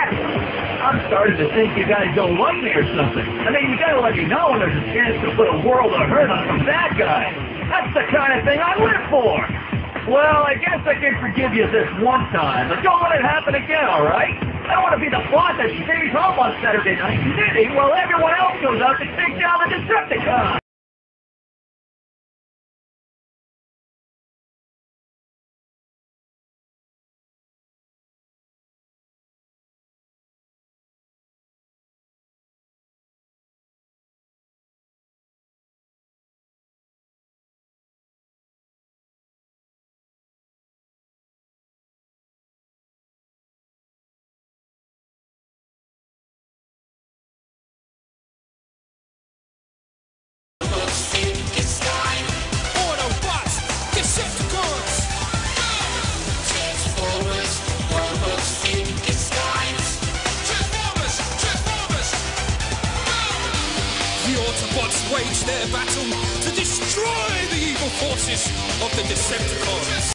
I'm starting to think you guys don't like me or something. I mean, you gotta let me know when there's a chance to put a world of hurt on some bad guy. That's the kind of thing I live for. Well, I guess I can forgive you this one time, but don't let it happen again, all right? I don't want to be the plot that stays home on Saturday night knitting while everyone else goes out to take down the Decepticons. Autobots wage their battle to destroy the evil forces of the Decepticons.